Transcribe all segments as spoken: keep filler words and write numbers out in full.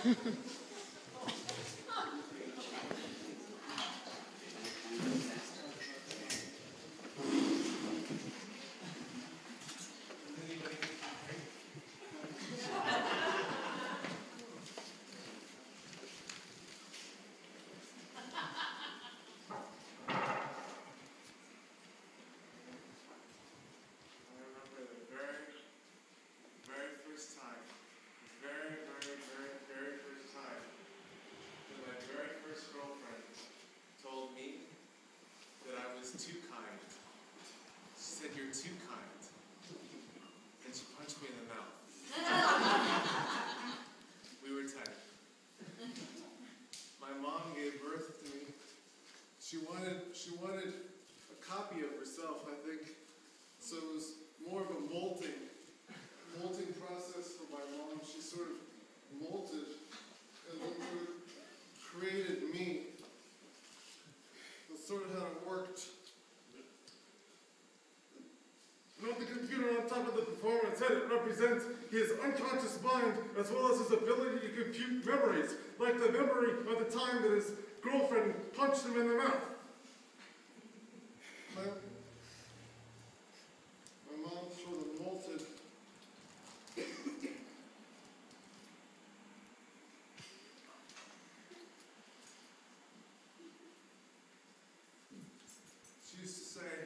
Too kind. She said, "You're too kind." And she punched me in the mouth. We were tight. My mom gave birth to me. She wanted, she wanted a copy of herself, I think. So it was more of a molting, molting process for my mom. She sort of molted and then sort of created me. That's sort of how it worked. Note the computer on top of the performer's head. It represents his unconscious mind as well as his ability to compute memories, like the memory of the time that his girlfriend punched him in the mouth. My, my mom sort of molted. She used to say,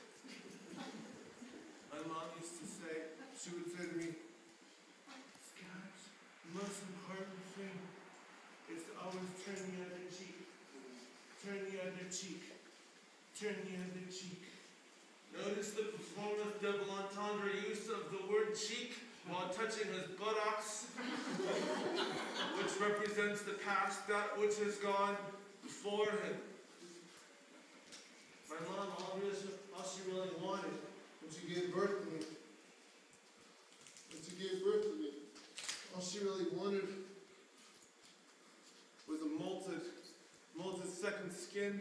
she would say to me, "Scotch, the most important thing is to always turn the other cheek. Turn the other cheek. Turn the other cheek." Notice the performer's double entendre use of the word cheek while touching his buttocks, which represents the past, that which has gone before him. My mom, all, all she really wanted when she gave birth to me, She gave birth to me. All she really wanted was a molted, molted second skin.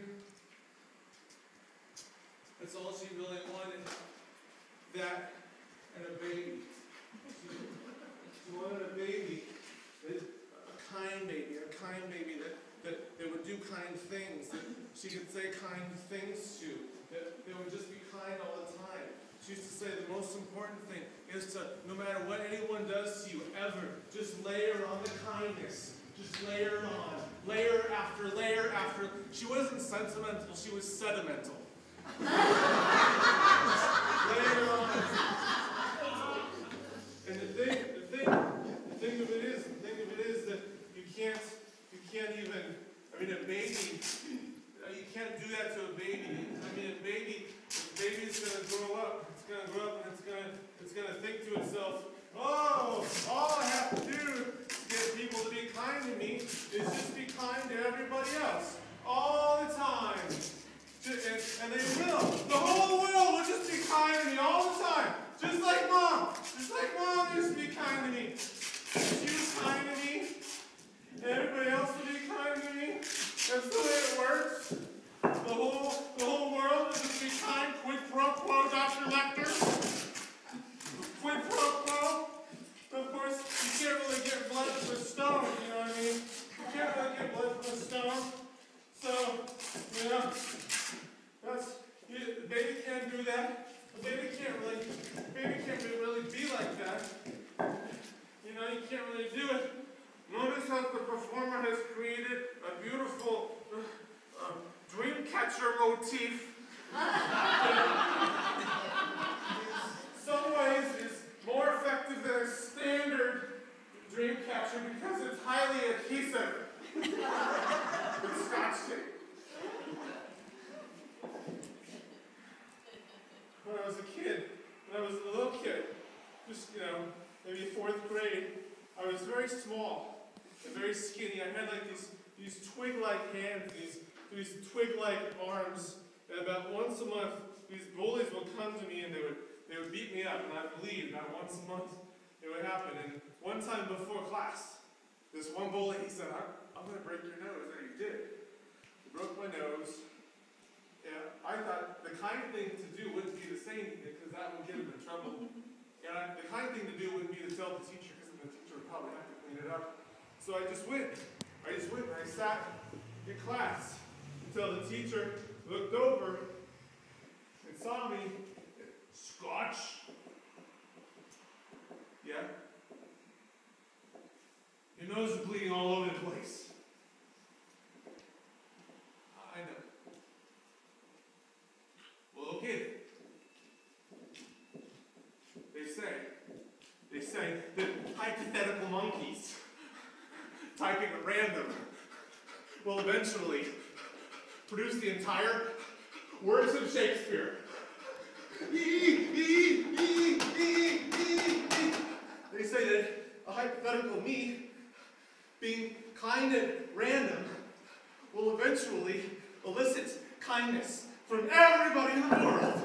That's all she really wanted. That and a baby. She, she wanted a baby, a kind baby, a kind baby that, that, that would do kind things, that she could say kind things to, that, that would just be kind all the time. She used to say the most important thing is to, no matter what anyone does to you, ever, just layer on the kindness. Just layer on. Layer after layer after. She wasn't sentimental, she was sedimental. Layer on. And the thing, the thing, the thing of it is, the thing of it is that you can't, you can't even, I mean a baby, you can't do that to a baby. I mean a baby, a baby is going to grow up. It's going to grow up and it's going to, it's going to think to itself, oh, all I have to do to get people to be kind to me is just be kind to everybody else. All the time. And, and they will. The whole world will just be kind to me all the time. Just like Mom. Just like Mom used to be kind to me. She was kind to me. And everybody else will be kind to me. That's the way it works. The whole, the whole world will just be kind. Quid pro quo, Doctor Lecter. Quid pro quo. Of course, you can't really get blood from a stone, you know what I mean? You can't really get blood from a stone. So, you know, that's, you, the baby can't do that. The baby can't really, baby can't really be like that. You know, you can't really do it. Notice how the performer has created a beautiful uh, uh, dream catcher motif. In some ways, is more effective than a standard dream catcher because it's highly adhesive with Scotch tape. When I was a kid, when I was a little kid, just, you know, maybe fourth grade, I was very small and very skinny. I had like these, these twig-like hands, these, these twig-like arms, and about once a month, these bullies would come to me and they would They would beat me up, and I'd bleed about once a month. It would happen. And one time before class, this one bully, he said, I'm, I'm going to break your nose. And he did. He broke my nose. And I thought the kind thing to do wouldn't be to say anything, because that would get him in trouble. And I, the kind thing to do wouldn't be to tell the teacher, because the teacher would probably have to clean it up. So I just went. I just went and I sat in class until the teacher looked over and saw me. Scotch? Yeah? Your nose is bleeding all over the place. I know. Well, okay. They say, they say that hypothetical monkeys typing at random will eventually produce the entire works of Shakespeare. They say that a hypothetical me being kind at random will eventually elicit kindness from everybody in the world.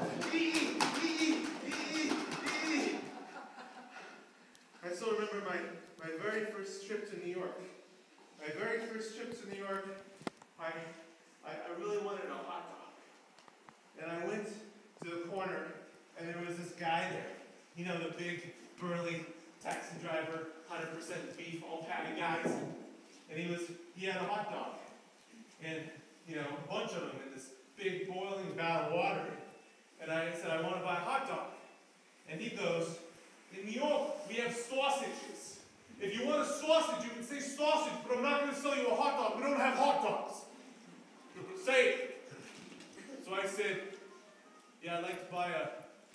I still remember my, my very first trip to New York. My very first trip to New York, I, I, I really wanted a hot dog. And I went to the corner, and there was this guy there. You know, the big, burly taxi driver, one hundred percent beef, all patty guys. And he was, he had a hot dog. And, you know, a bunch of them in this big boiling vat of water. And I said, I want to buy a hot dog. And he goes, in New York, we have sausages. If you want a sausage, you can say sausage, but I'm not going to sell you a hot dog. We don't have hot dogs. Say it. So I said, yeah, I'd like to buy a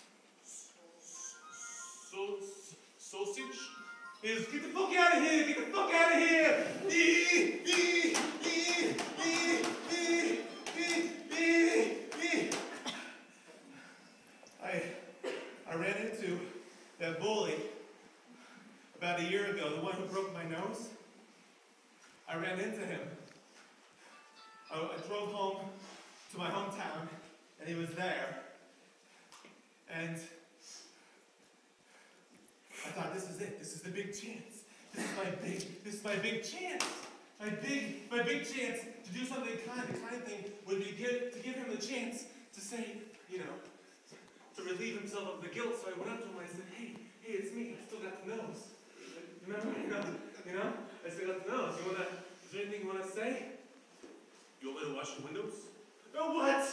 so, sausage. He goes, get the fuck out of here, get the fuck out of here. E, e, e, e, e, e, e, e. I, I ran into that bully about a year ago, the one who broke my nose. I ran into him. I, I drove home to my hometown, and he was there. And I thought, this is it. This is the big chance. This is my big, this is my big chance. My big, my big chance to do something kind. The kind thing would be give, to give him the chance to say, you know, to relieve himself of the guilt. So I went up to him and I said, hey, hey, it's me. I still got the nose. Remember, you know, you know? I still got the nose. You wanna, is there anything you wanna say? You want me to wash your windows? Oh, what?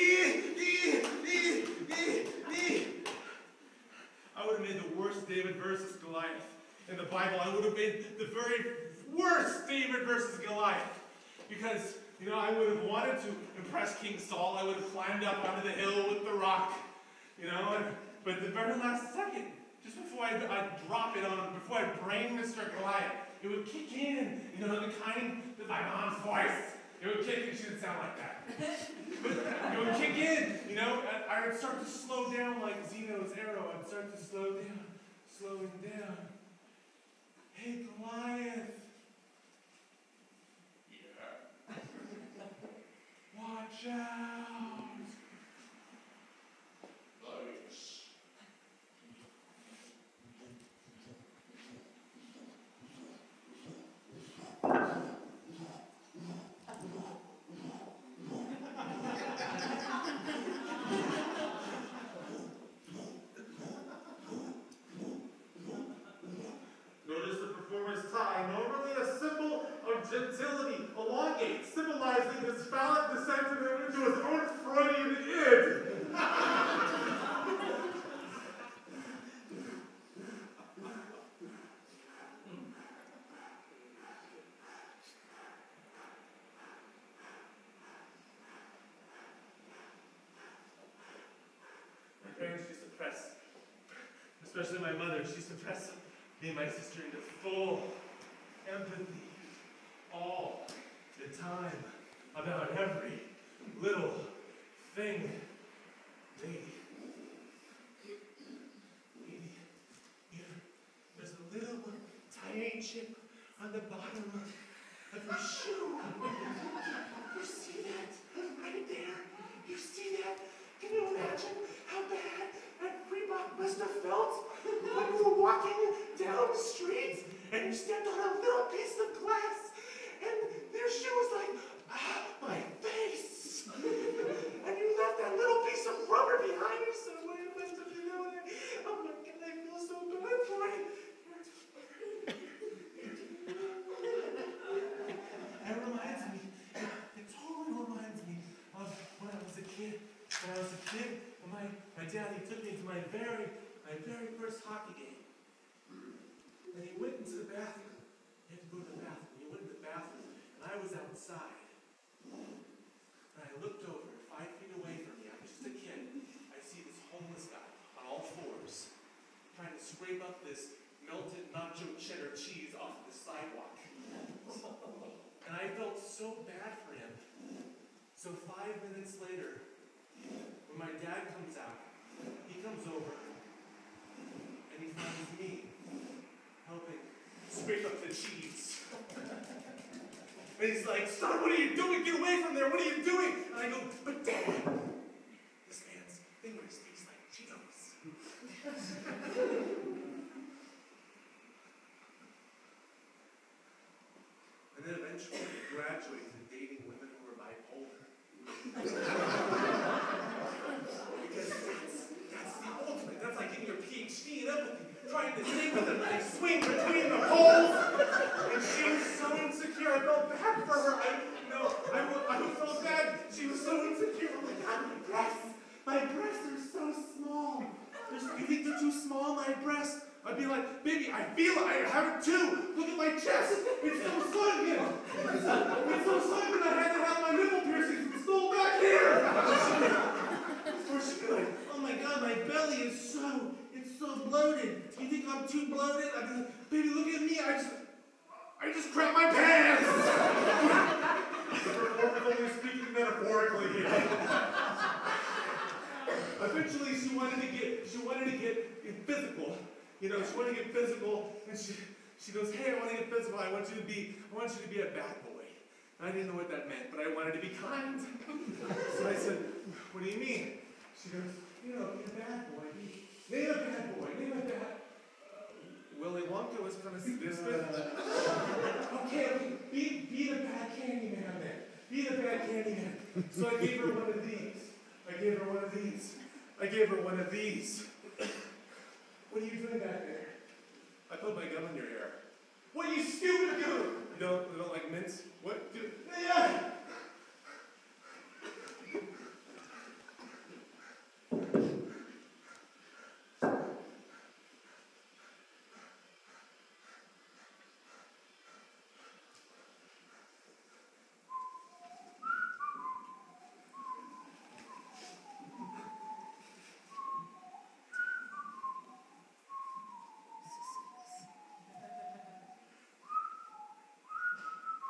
I would have made the worst David versus Goliath in the Bible. I would have made the very worst David versus Goliath. Because, you know, I would have wanted to impress King Saul. I would have climbed up onto the hill with the rock. You know, and, but the very last second, just before I'd, I'd drop it on him, before I'd brain Mister Goliath, it would kick in, you know, the kind of my mom's voice. It would kick in, she didn't sound like that. But it would kick in, you know, I would start to slow down like Zeno's arrow. I'd start to slow down, slowing down. Hey, Goliath. Yeah. Watch out. Nice. Notice the performer's tie, normally a symbol of gentility, elongates, symbolizing his phallic descent into his own Freudian id. My parents used to press, especially my mother, she used to press me and my sister into full empathy all the time about every little thing. Lady, lady, here, there's a little tiny chip on the bottom of your shoe. You see that? Right there. You see that? Can you imagine how bad that Reebok must have felt when you were walking down the street and you stepped on a little piece of glass and their shoe was like, ah, my face. And you left that little piece of rubber behind you somewhere. You must have been over there. Oh my God, I feel so bad for you. into the bathroom. You had to go to the bathroom. You went to the bathroom, and I was outside. And I looked over, five feet away from me. I'm just a kid. I see this homeless guy on all fours, trying to scrape up this melted nacho cheddar cheese off the sidewalk. And I felt so bad for him. So five minutes later, when my dad comes out, he comes over, and he finds me helping scrape up the cheese. And he's like, son, what are you doing? Get away from there. What are you doing? And I go, but Dad, this man's fingers taste like Cheetos. And then eventually I graduated to dating women who were bipolar. Because that's, that's the ultimate. That's like getting your P H D in empathy, trying to think with them, they swing between the poles. And she was so insecure. I felt bad for her. I, no, I, I felt bad. She was so insecure. Oh my God, my breasts. My breasts are so small. There's, you think they're too small, my breasts? I'd be like, baby, I feel it. I have it too. Look at my chest. It's so snug again. It's so snug that I had to have my nipple piercings installed back here. Or she'd be like, oh my God, my belly is so, it's so bloated. You think I'm too bloated? I'd be like, baby, look at me. I just, I just crapped my pants. We're only speaking metaphorically here. Eventually, she wanted to get, she wanted to get physical. You know, she wanted to get physical, and she, she goes, hey, I want to get physical. I want you to be, I want you to be a bad boy. And I didn't know what that meant, but I wanted to be kind. So I said, what do you mean? She goes, you know, be a bad boy. Be, name a bad boy. Name a bad. Uh, Willy Wonka was kind of sadistic. Okay, okay, be, be the bad candy man then. Be the bad candy man. So I gave her one of these. I gave her one of these. I gave her one of these. What are you doing back there? I put my gum in your hair. What, you stupid goo? You don't, you don't like mints? What? Do, yeah!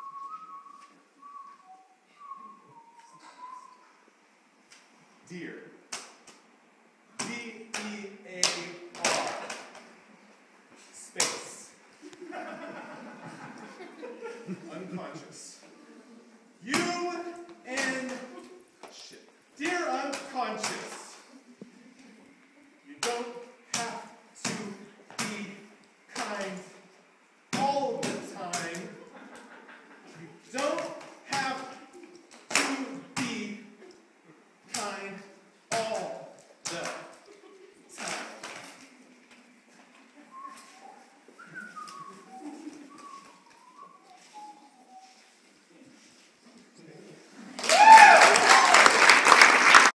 Dear,